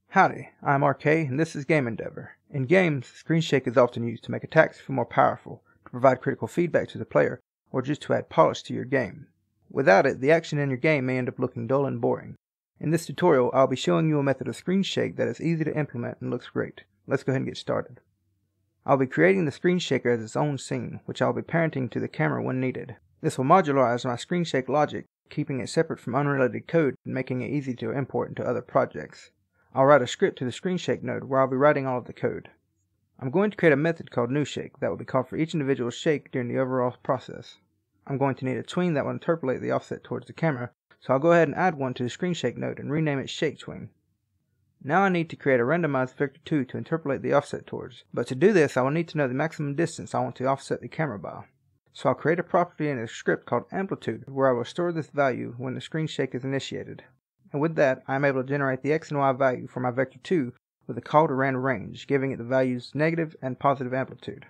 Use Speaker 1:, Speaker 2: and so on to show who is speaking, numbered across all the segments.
Speaker 1: Howdy, I'm RK and this is Game Endeavor. In games, screen shake is often used to make attacks feel more powerful, to provide critical feedback to the player, or just to add polish to your game. Without it, the action in your game may end up looking dull and boring. In this tutorial, I'll be showing you a method of screen shake that is easy to implement and looks great. Let's go ahead and get started. I'll be creating the screen shaker as its own scene, which I'll be parenting to the camera when needed. This will modularize my screen shake logic, keeping it separate from unrelated code and making it easy to import into other projects. I'll write a script to the screen shake node where I'll be writing all of the code. I'm going to create a method called newShake that will be called for each individual shake during the overall process. I'm going to need a tween that will interpolate the offset towards the camera, so I'll go ahead and add one to the screen shake node and rename it ShakeTween. Now I need to create a randomized vector2 to interpolate the offset towards, but to do this I will need to know the maximum distance I want to offset the camera by. So I'll create a property in a script called Amplitude where I will store this value when the screen shake is initiated. And with that, I am able to generate the x and y value for my vector2 with a call to range, giving it the values negative and positive amplitude.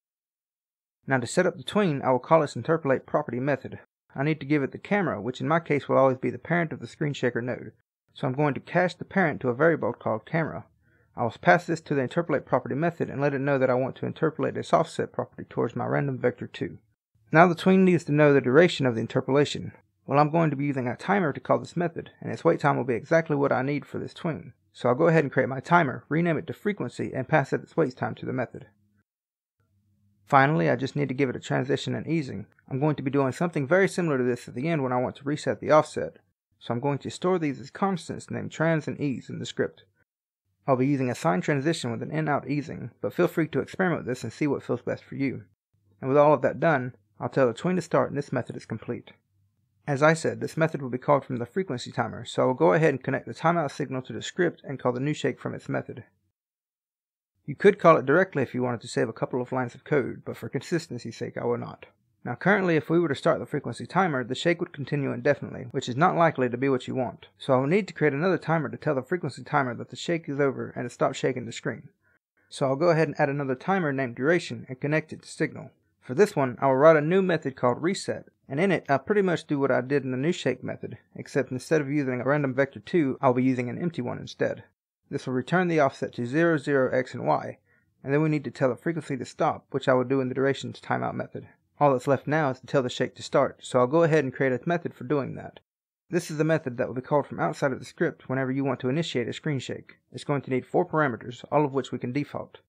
Speaker 1: Now to set up the tween, I will call this interpolate property method. I need to give it the camera, which in my case will always be the parent of the screen shaker node. So I'm going to cache the parent to a variable called camera. I will pass this to the interpolate property method and let it know that I want to interpolate this offset property towards my random vector2. Now the tween needs to know the duration of the interpolation. Well, I'm going to be using a timer to call this method, and its wait time will be exactly what I need for this tween. So I'll go ahead and create my timer, rename it to frequency, and pass its wait time to the method. Finally, I just need to give it a transition and easing. I'm going to be doing something very similar to this at the end when I want to reset the offset. So I'm going to store these as constants named trans and ease in the script. I'll be using a sine transition with an in-out easing, but feel free to experiment with this and see what feels best for you. And with all of that done, I'll tell the tween to start and this method is complete. As I said, this method will be called from the frequency timer, so I will go ahead and connect the timeout signal to the script and call the newShake from its method. You could call it directly if you wanted to save a couple of lines of code, but for consistency's sake I will not. Now currently, if we were to start the frequency timer, the shake would continue indefinitely, which is not likely to be what you want. So I will need to create another timer to tell the frequency timer that the shake is over and to stop shaking the screen. So I'll go ahead and add another timer named duration and connect it to signal. For this one, I will write a new method called reset, and in it I'll pretty much do what I did in the newShake method, except instead of using a random vector2, I'll be using an empty one instead. This will return the offset to 0, 0, x, and y, and then we need to tell the frequency to stop, which I will do in the duration's timeout method. All that's left now is to tell the shake to start, so I'll go ahead and create a method for doing that. This is the method that will be called from outside of the script whenever you want to initiate a screen shake. It's going to need 4 parameters, all of which we can default.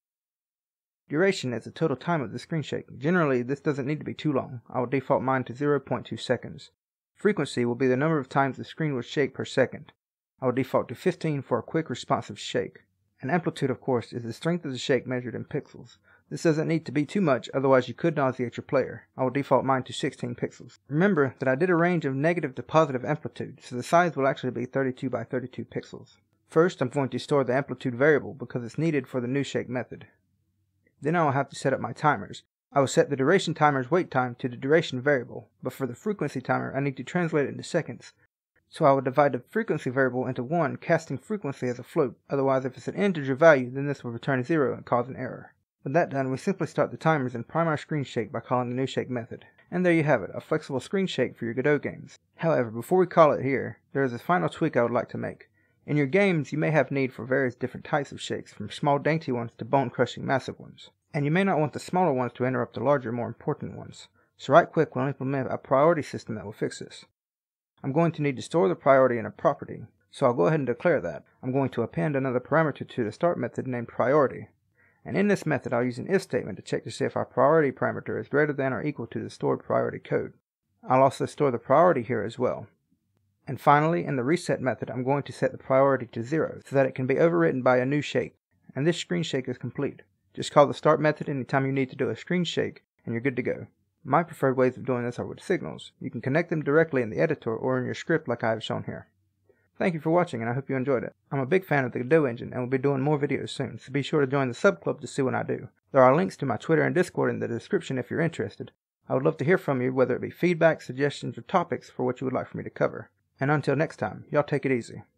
Speaker 1: Duration is the total time of the screen shake. Generally, this doesn't need to be too long. I will default mine to 0.2 seconds. Frequency will be the number of times the screen will shake per second. I will default to 15 for a quick responsive shake. And amplitude, of course, is the strength of the shake measured in pixels. This doesn't need to be too much, otherwise you could nauseate your player. I will default mine to 16 pixels. Remember that I did a range of negative to positive amplitude, so the size will actually be 32 by 32 pixels. First, I'm going to store the amplitude variable because it's needed for the newShake method. Then I will have to set up my timers. I will set the duration timer's wait time to the duration variable, but for the frequency timer I need to translate it into seconds. So I will divide the frequency variable into 1, casting frequency as a float, otherwise if it's an integer value then this will return 0 and cause an error. With that done, we simply start the timers and prime our screen shake by calling the newShake method. And there you have it, a flexible screen shake for your Godot games. However, before we call it here, there is a final tweak I would like to make. In your games, you may have need for various different types of shakes, from small dainty ones to bone-crushing massive ones. And you may not want the smaller ones to interrupt the larger, more important ones. So right quick, we'll implement a priority system that will fix this. I'm going to need to store the priority in a property, so I'll go ahead and declare that. I'm going to append another parameter to the start method named priority. And in this method, I'll use an if statement to check to see if our priority parameter is greater than or equal to the stored priority code. I'll also store the priority here as well. And finally, in the reset method, I'm going to set the priority to 0 so that it can be overwritten by a new shake. And this screen shake is complete. Just call the start method anytime you need to do a screen shake, and you're good to go. My preferred ways of doing this are with signals. You can connect them directly in the editor or in your script like I have shown here. Thank you for watching, and I hope you enjoyed it. I'm a big fan of the Godot engine and will be doing more videos soon, so be sure to join the sub club to see when I do. There are links to my Twitter and Discord in the description if you're interested. I would love to hear from you, whether it be feedback, suggestions, or topics for what you would like for me to cover. And until next time, y'all take it easy.